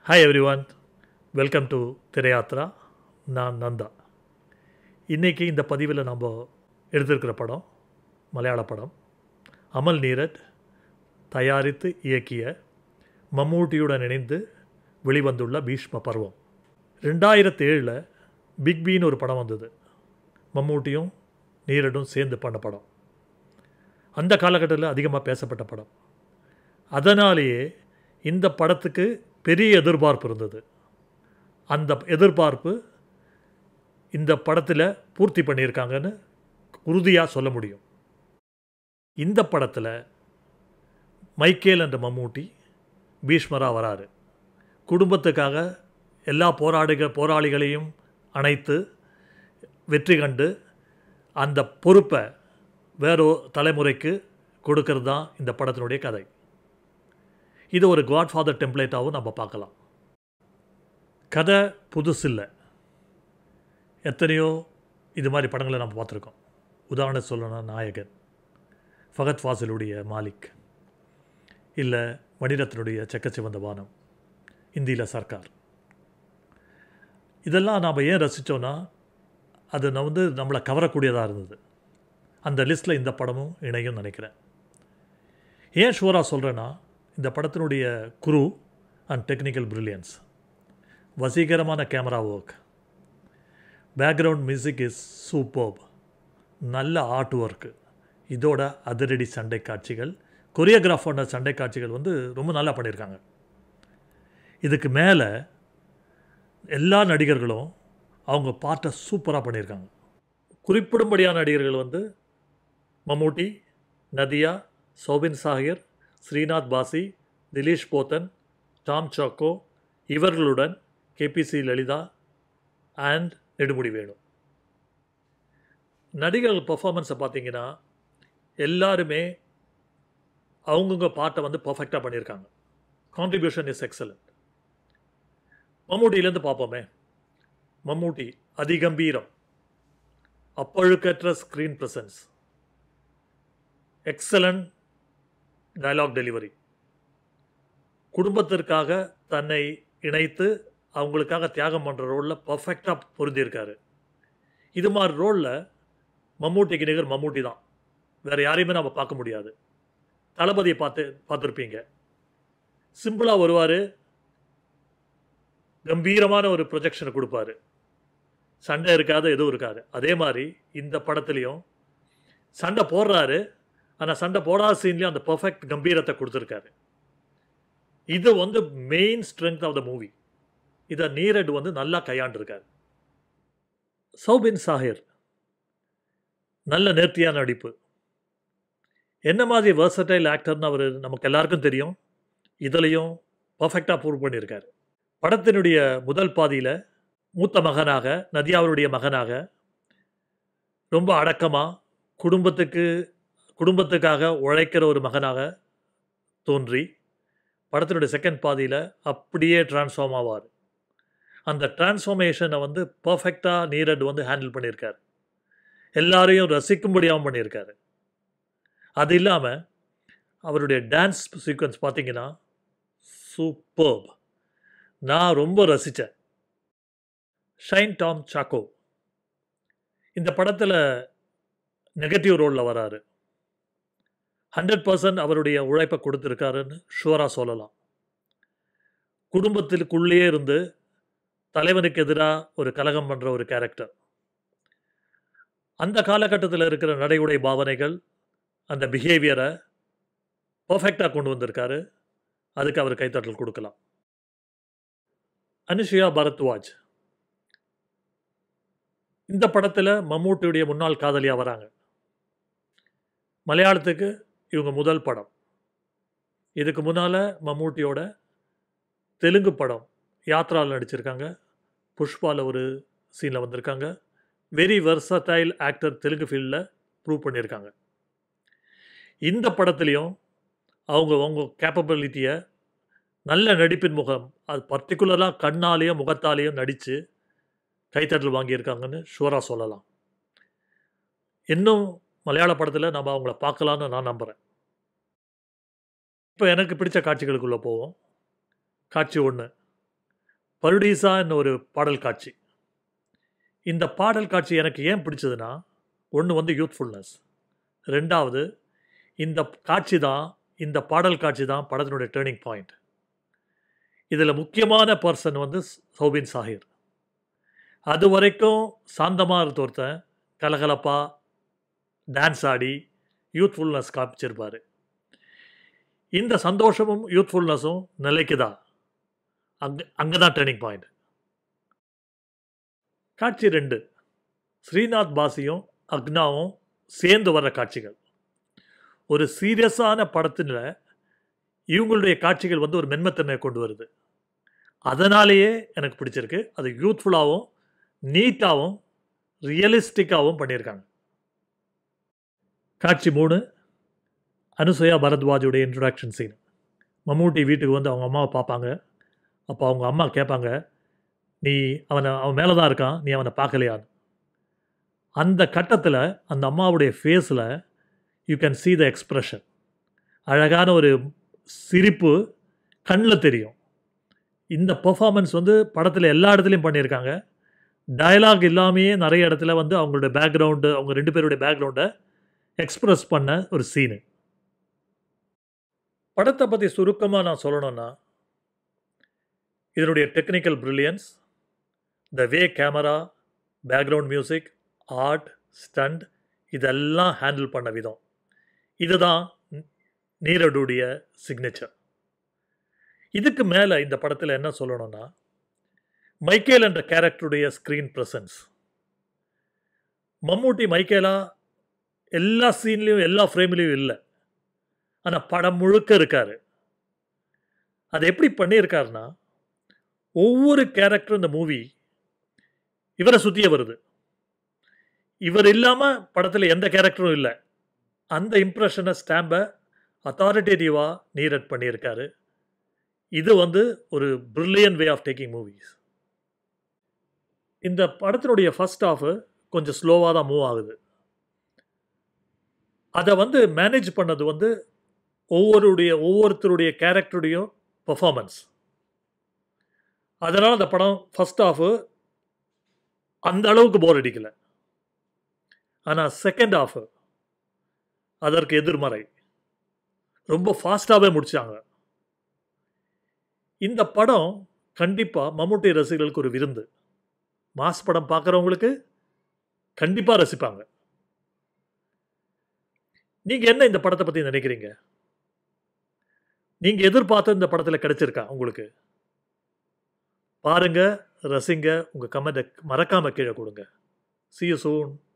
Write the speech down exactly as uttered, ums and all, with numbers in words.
Hi everyone, welcome to Thirayatra. நான் நந்தா. இன்றைக்கி இந்த பதிவில் நம்ம எடுத்திருக்கிற படம் மலையாள படம் அமல் நீரட் தயாரித்து இயக்கிய மம்மூட்டியுடன் இணைந்து வெளிவந்துள்ள பீஷ்ம பருவம். ரெண்டாயிரத்தி ஏழில் பிக் பின்னு ஒரு படம் வந்தது. மம்மூட்டியும் நீரடும் சேர்ந்து பண்ண படம். அந்த காலகட்டத்தில் அதிகமாக பேசப்பட்ட படம். அதனாலேயே இந்த படத்துக்கு பெரிய எதிர்பார்ப்பு இருந்தது. அந்த எதிர்பார்ப்பு இந்த படத்தில் பூர்த்தி பண்ணியிருக்காங்கன்னு உறுதியாக சொல்ல முடியும். இந்த படத்தில் மைக்கேல் என்ற மம்மூட்டி பீஷ்மராக வராரு. குடும்பத்துக்காக எல்லா போராளிகள் போராளிகளையும் அணைத்து வெற்றி கண்டு அந்த பொறுப்பை வேறொரு தலைமுறைக்கு கொடுக்கறது தான் இந்த படத்தினுடைய கதை. இது ஒரு காட்ஃபாதர் டெம்ப்ளேட்டாகவும் நம்ம பார்க்கலாம். கதை புதுசில்லை. எத்தனையோ இது மாதிரி படங்களை நம்ம பார்த்துருக்கோம். உதாரணம் சொல்லணும்னா நாயகன், ஃபகத் ஃபாசிலுடைய மாலிக், இல்லை மணிரத்னுடைய செக்கச்சிவந்த வானம், இந்தியில் சர்க்கார். இதெல்லாம் நாம் ஏன் ரசித்தோன்னா அது நான் வந்து நம்மளை கவரக்கூடியதாக இருந்தது. அந்த லிஸ்ட்டில் இந்த படமும் இணையும் நினைக்கிறேன். ஏன் ஷுவராக சொல்கிறேன்னா இந்த படத்தினுடைய குரு அண்ட் டெக்னிக்கல் பிரில்லியன்ஸ், வசீகரமான camera work, background music is superb, நல்ல ஆர்ட் ஒர்க்கு, இதோட அதிரடி சண்டை காட்சிகள், கொரியோகிராஃபான சண்டை காட்சிகள் வந்து ரொம்ப நல்லா பண்ணியிருக்காங்க. இதுக்கு மேலே எல்லா நடிகர்களும் அவங்க பாட்டை சூப்பராக பண்ணியிருக்காங்க. குறிப்பிடும்படியான நடிகர்கள் வந்து மம்மூட்டி, நதியா, சௌபின் சாஹிர், ஸ்ரீநாத் பாசி, திலீஷ் போத்தன், டாம் சாக்கோ, இவர்களுடன் கேபிசி லலிதா அண்ட் நெடுமுடி வேணு. நடிகர்கள் பர்ஃபார்மன்ஸை பார்த்தீங்கன்னா எல்லாருமே அவங்கவுங்க பாட்டை வந்து பர்ஃபெக்டாக பண்ணியிருக்காங்க. Contribution is excellent. மம்மூட்டியிலேருந்து பார்ப்போமே. மம்மூட்டி அதிகம்பீரம், அப்பழுக்கற்ற screen presence, excellent dialogue delivery, குடும்பத்திற்காக தன்னை இணைத்து அவங்களுக்காக தியாகம் பண்ணுற ரோலில் பர்ஃபெக்டாக பொருந்தியிருக்காரு. இது மாதிரி ரோலில் மம்மூட்டிக்கு நிகர் மம்மூட்டி தான். வேறு யாரையுமே நம்ம பார்க்க முடியாது. தளபதியை பார்த்து பார்த்துருப்பீங்க. சிம்பிளாக வருவார், கம்பீரமான ஒரு ப்ரொஜெக்ஷனை கொடுப்பாரு, சண்டை இருக்காது, எதுவும் இருக்காது. அதே மாதிரி இந்த படத்துலையும் சண்டை போடுறாரு, ஆனால் சண்டை போடாத சீன்லேயும் அந்த பர்ஃபெக்ட் கம்பீரத்தை கொடுத்துருக்காரு. இது வந்து main strength of the movie. இதை நீரட் வந்து நல்லா கையாண்டிருக்காரு. சௌபின் சாஹிர் நல்ல நேர்த்தியான நடிப்பு. என்ன மாதிரி வெர்சடைல் ஆக்டர்னு அவர் நமக்கு எல்லாருக்கும் தெரியும். இதுலேயும் பர்ஃபெக்டாக ப்ரூவ் பண்ணியிருக்காரு. படத்தினுடைய முதல் பாதியில் மூத்த மகனாக, நதியாவுடைய மகனாக, ரொம்ப அடக்கமாக குடும்பத்துக்கு குடும்பத்துக்காக உழைக்கிற ஒரு மகனாக தோன்றி படத்தினுடைய செகண்ட் பாதியில் அப்படியே டிரான்ஸ்ஃபார்ம் ஆவார். அந்த டிரான்ஸ்ஃபார்மேஷனை வந்து பர்ஃபெக்டாக நீரட் வந்து ஹேண்டில் பண்ணியிருக்கார். எல்லாரையும் ரசிக்கும்படியாகவும் பண்ணியிருக்காரு. அது இல்லாமல் அவருடைய டான்ஸ் சீக்வன்ஸ் பார்த்தீங்கன்னா சூப்பர்ப். நான் ரொம்ப ரசித்தேன். ஷைன் டாம் சாக்கோ இந்த படத்தில் நெகட்டிவ் ரோலில் வராரு. ஹண்ட்ரட் பர்சன்ட் அவருடைய உழைப்பை கொடுத்துருக்காருன்னு ஷுவராக சொல்லலாம். குடும்பத்திற்குள்ளேயே இருந்து தலைவனுக்கு எதிராக ஒரு கலகம் பண்ணுற ஒரு கேரக்டர். அந்த காலகட்டத்தில் இருக்கிற நடை உடை பாவனைகள், அந்த பிஹேவியரை பர்ஃபெக்டாக கொண்டு வந்திருக்காரு. அதுக்கு அவர் கைத்தட்டல் கொடுக்கலாம். அனுஷியா பரத்வாஜ் இந்த படத்தில் மம்மூட்டியுடைய முன்னாள் காதலியாக வராங்க. மலையாளத்துக்கு இவங்க முதல் படம். இதுக்கு முன்னால் மம்மூட்டியோட தெலுங்கு படம் யாத்ராவில் நடிச்சிருக்காங்க. புஷ்பாவில் ஒரு சீனில் வந்திருக்காங்க. வெரி வெர்சடைல் ஆக்டர், தெலுங்கு ஃபீல்டில் ப்ரூவ் பண்ணியிருக்காங்க. இந்த படத்துலேயும் அவங்க அவங்க கேப்பபிலிட்டியை, நல்ல நடிப்பின் முகம், அது பர்டிகுலராக கண்ணாலேயும் முகத்தாலேயும் நடித்து கைத்தட்டல் வாங்கியிருக்காங்கன்னு ஷுவராக சொல்லலாம். இன்னும் மலையாள படத்தில் நம்ம அவங்கள பார்க்கலான்னு நான் நம்புகிறேன். இப்போ எனக்கு பிடிச்ச காட்சிகளுக்குள்ளே போவோம். காட்சி ஒன்று, பருடீசான்னு ஒரு பாடல் காட்சி. இந்த பாடல் காட்சி எனக்கு ஏன் பிடிச்சதுன்னா, ஒன்று வந்து யூத்ஃபுல்னஸ், ரெண்டாவது இந்த காட்சி தான், இந்த பாடல் காட்சி தான் படத்தினுடைய டேர்னிங் பாயிண்ட். இதில் முக்கியமான பர்சன் வந்து சௌபின் சாஹிர். அது வரைக்கும் சாந்தமாக இருந்த ஒருத்தன் கலகலப்பாக டான்ஸ் ஆடி யூத்ஃபுல்னஸ் காமிச்சிருப்பார். இந்த சந்தோஷமும் யூத்ஃபுல்னஸும் நிலைக்குதா, அங்கே அங்கே தான் டேர்னிங் பாயிண்ட். காட்சி ரெண்டு, ஸ்ரீநாத் பாசியும் அக்னாவும் சேர்ந்து வர்ற காட்சிகள். ஒரு சீரியஸான படத்தில் இவங்களுடைய காட்சிகள் வந்து ஒரு மென்மத்தன்மையை கொண்டு வருது. அதனாலேயே எனக்கு பிடிச்சிருக்கு. அது யூத்ஃபுல்லாகவும் நீட்டாகவும் ரியலிஸ்டிக்காகவும் பண்ணியிருக்காங்க. காட்சி மூணு, அனுசயா பரத்வாஜுடைய இன்ட்ரடக்ஷன் சீன். மம்மூட்டி வீட்டுக்கு வந்து அவங்க அம்மாவை பார்ப்பாங்க. அப்போ அவங்க அம்மா கேட்பாங்க, நீ அவனை அவன் மேலே தான் இருக்கான், நீ அவனை பார்க்கலையான்னு. அந்த கட்டத்தில் அந்த அம்மாவுடைய ஃபேஸில் you can see the expression. அழகான ஒரு சிரிப்பு கண்ணில் தெரியும். இந்த பெர்ஃபார்மன்ஸ் வந்து படத்தில் எல்லா இடத்துலையும் பண்ணியிருக்காங்க. டயலாக் இல்லாமையே நிறைய இடத்துல வந்து அவங்களுடைய பேக்ரவுண்டு, அவங்க ரெண்டு பேருடைய பேக்ரவுண்டை எக்ஸ்ப்ரெஸ் பண்ண ஒரு சீனு. படத்தை பற்றி சுருக்கமாக நான் சொல்லணும்னா, இதனுடைய technical brilliance, the way camera, background music, art, stunt, இதெல்லாம் ஹேண்டில் பண்ண விதம், இதுதான் நீரடுடைய சிக்னேச்சர். இதுக்கு மேலே இந்த படத்தில் என்ன சொல்லணும்னா, மைக்கேல் என்ற கேரக்டருடைய ஸ்க்ரீன் ப்ரெசன்ஸ். மம்மூட்டி மைக்கேலா எல்லா சீன்லேயும் எல்லா ஃப்ரேம்லேயும் இல்லை, ஆனால் படம் முழுக்க இருக்கார். அது எப்படி பண்ணியிருக்காருன்னா, ஒவ்வொரு கேரக்டரும் இந்த மூவி இவரை சுற்றியே வருது. இவர் இல்லாமல் படத்தில் எந்த கேரக்டரும் இல்லை. அந்த இம்ப்ரெஷனை, ஸ்டாம்பை அத்தாரிட்டேட்டிவாக நீரட் பண்ணியிருக்காரு. இது வந்து ஒரு brilliant way of taking movies. இந்த படத்தினுடைய ஃபர்ஸ்ட் ஹாஃபு கொஞ்சம் ஸ்லோவாக தான் மூவ் ஆகுது. அதை வந்து மேனேஜ் பண்ணது வந்து ஒவ்வொருடைய ஒவ்வொருத்தருடைய கேரக்டருடைய பெர்ஃபார்மன்ஸ். அதனால் அந்த படம் ஃபஸ்ட் ஹாஃபு அந்த அளவுக்கு போர் அடிக்கலை. ஆனால் செகண்ட் ஹாஃபு அதற்கு எதிர்மறை, ரொம்ப ஃபாஸ்ட்டாகவே முடித்தாங்க. இந்த படம் கண்டிப்பாக மம்மூட்டி ரசிகர்களுக்கு ஒரு விருந்து. மாஸ் படம் பார்க்குறவங்களுக்கு கண்டிப்பாக ரசிப்பாங்க. நீங்கள் என்ன இந்த படத்தை பற்றி நினைக்கிறீங்க? நீங்கள் எதிர்பார்த்த இந்த படத்தில் கிடைச்சிருக்கா உங்களுக்கு? பாருங்கள், ரசிங்க, உங்கள் கமெண்ட்டை மறக்காமல் கீழே கொடுங்க. See you soon.